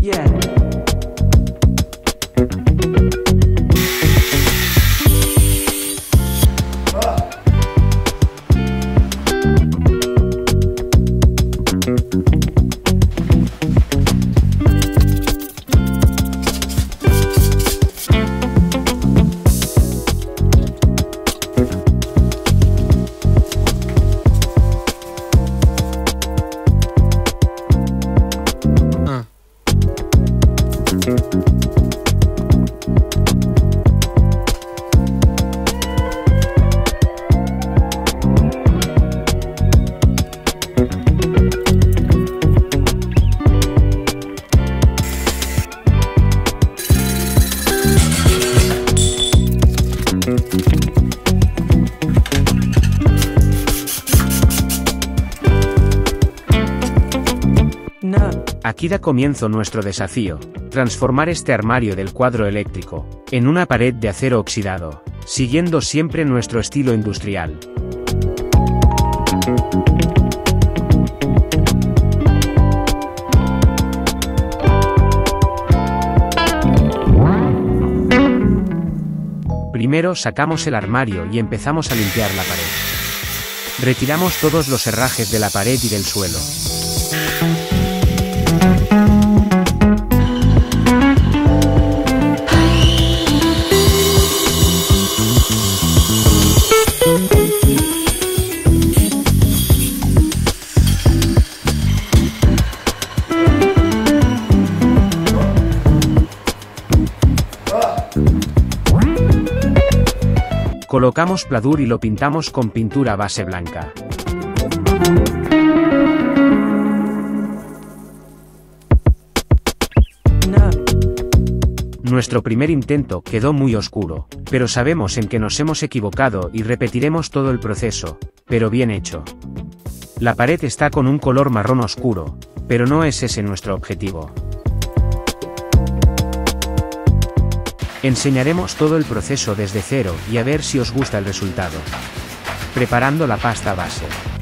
Aquí da comienzo nuestro desafío, transformar este armario del cuadro eléctrico en una pared de acero oxidado, siguiendo siempre nuestro estilo industrial. Primero sacamos el armario y empezamos a limpiar la pared. Retiramos todos los herrajes de la pared y del suelo. Colocamos pladur y lo pintamos con pintura base blanca. Nuestro primer intento quedó muy oscuro, pero sabemos en que nos hemos equivocado y repetiremos todo el proceso, pero bien hecho. La pared está con un color marrón oscuro, pero no es ese nuestro objetivo. Enseñaremos todo el proceso desde cero y a ver si os gusta el resultado. Preparando la pasta base.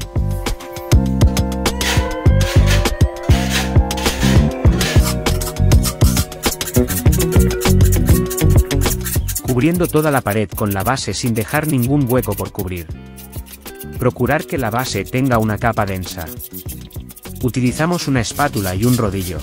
Cubriendo toda la pared con la base sin dejar ningún hueco por cubrir. Procurar que la base tenga una capa densa. Utilizamos una espátula y un rodillo.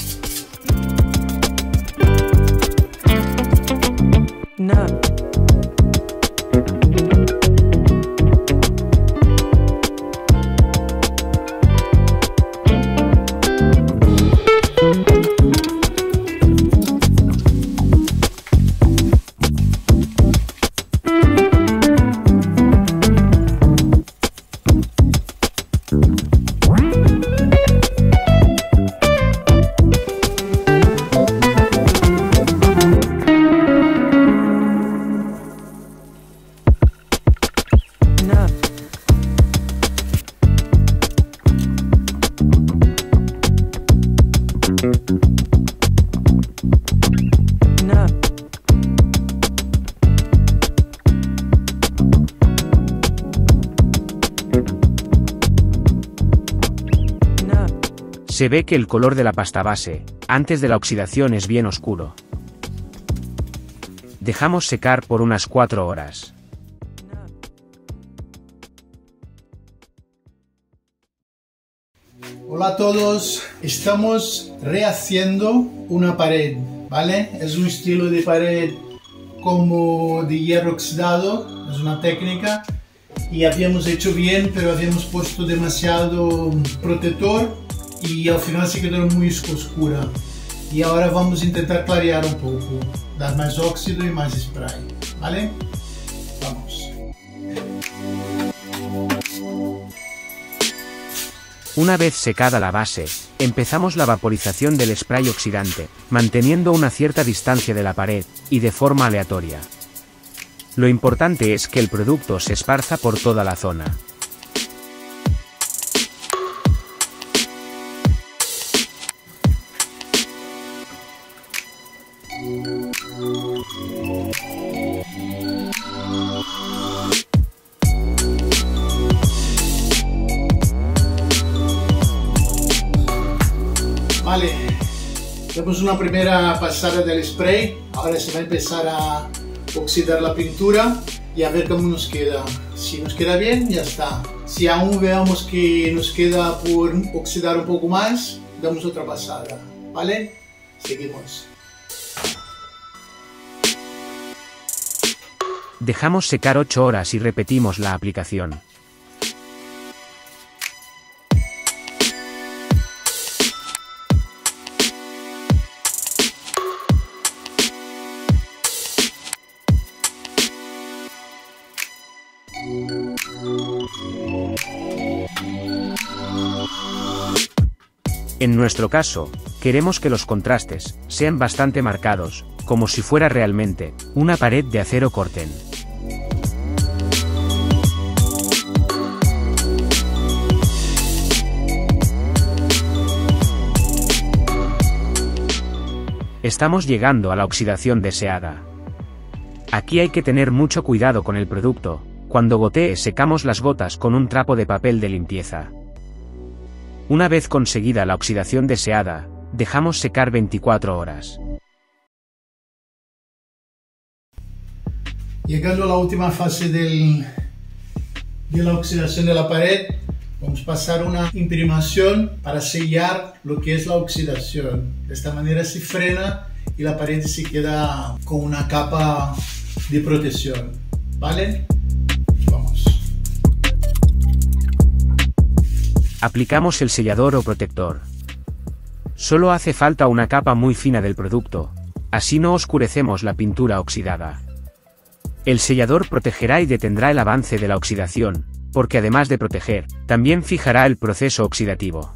Se ve que el color de la pasta base, antes de la oxidación, es bien oscuro. Dejamos secar por unas 4 horas. Hola a todos, estamos rehaciendo una pared, ¿vale? Es un estilo de pared como de hierro oxidado, es una técnica, y habíamos hecho bien, pero habíamos puesto demasiado protector y al final se quedó muy oscura. Y ahora vamos a intentar clarear un poco, dar más óxido y más spray, ¿vale? Vamos. Una vez secada la base, empezamos la vaporización del spray oxidante, manteniendo una cierta distancia de la pared, y de forma aleatoria. Lo importante es que el producto se esparza por toda la zona. Vale, Tenemos una primera pasada del spray, ahora se va a empezar a oxidar la pintura y a ver cómo nos queda. Si nos queda bien, ya está. Si aún veamos que nos queda por oxidar un poco más, damos otra pasada, ¿vale? Seguimos. Dejamos secar 8 horas y repetimos la aplicación. En nuestro caso, queremos que los contrastes sean bastante marcados, como si fuera realmente una pared de acero corten. Estamos llegando a la oxidación deseada. Aquí hay que tener mucho cuidado con el producto. Cuando gotee, secamos las gotas con un trapo de papel de limpieza. Una vez conseguida la oxidación deseada, dejamos secar 24 horas. Llegando a la última fase de la oxidación de la pared, vamos a pasar una imprimación para sellar lo que es la oxidación. De esta manera se frena y la pared se queda con una capa de protección, ¿vale? Vamos. Aplicamos el sellador o protector. Solo hace falta una capa muy fina del producto, así no oscurecemos la pintura oxidada. El sellador protegerá y detendrá el avance de la oxidación, porque además de proteger, también fijará el proceso oxidativo.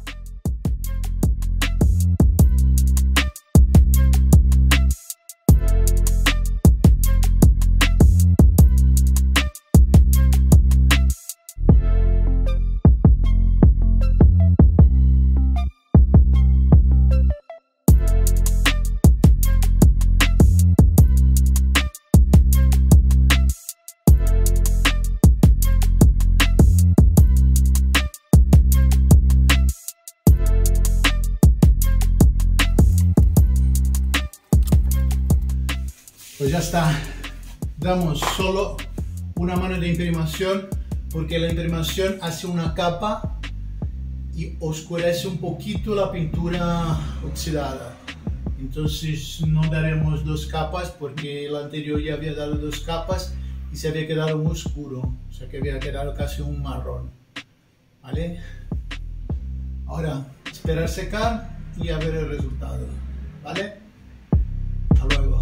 Pues ya está, damos solo una mano de imprimación porque la imprimación hace una capa y oscurece un poquito la pintura oxidada. Entonces no daremos 2 capas porque el anterior ya había dado 2 capas y se había quedado muy oscuro, o sea que había quedado casi un marrón, ¿vale? Ahora esperar secar y a ver el resultado, ¿vale? Hasta luego.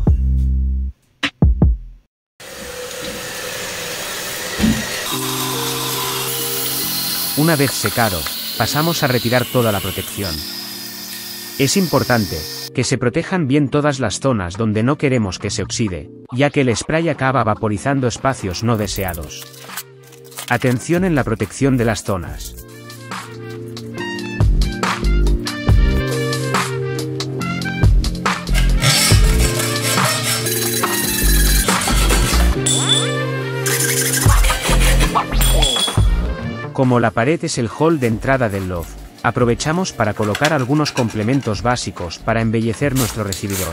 Una vez secado, pasamos a retirar toda la protección. Es importante que se protejan bien todas las zonas donde no queremos que se oxide, ya que el spray acaba vaporizando espacios no deseados. Atención en la protección de las zonas. Como la pared es el hall de entrada del loft, aprovechamos para colocar algunos complementos básicos para embellecer nuestro recibidor.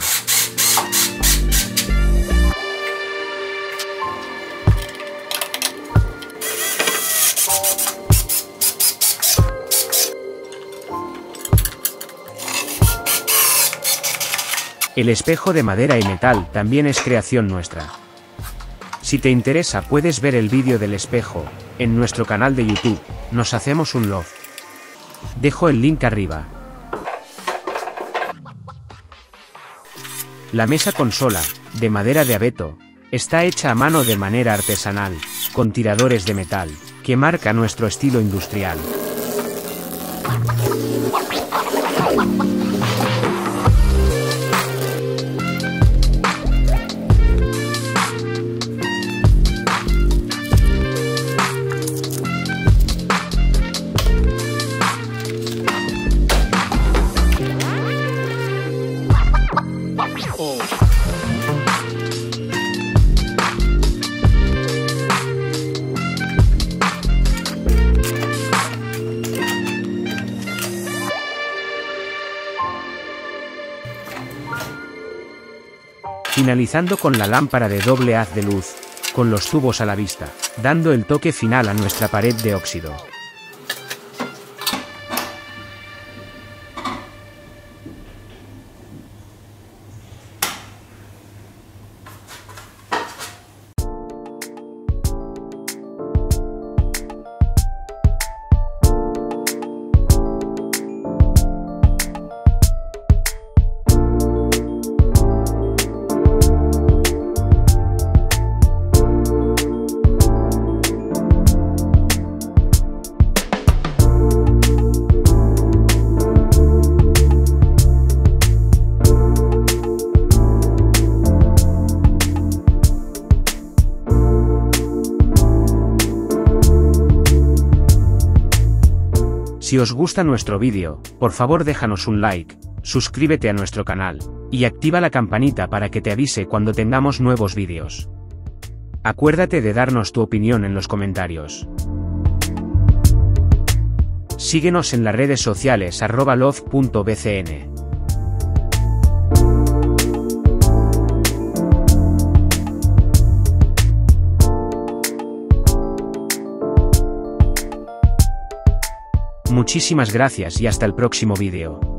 El espejo de madera y metal también es creación nuestra. Si te interesa puedes ver el vídeo del espejo, en nuestro canal de YouTube, Nos Hacemos un Loft. Dejo el link arriba. La mesa consola, de madera de abeto, está hecha a mano de manera artesanal, con tiradores de metal, que marca nuestro estilo industrial. Finalizando con la lámpara de doble haz de luz, con los tubos a la vista, dando el toque final a nuestra pared de óxido. Si os gusta nuestro vídeo, por favor déjanos un like, suscríbete a nuestro canal, y activa la campanita para que te avise cuando tengamos nuevos vídeos. Acuérdate de darnos tu opinión en los comentarios. Síguenos en las redes sociales @love.bcn. Muchísimas gracias y hasta el próximo vídeo.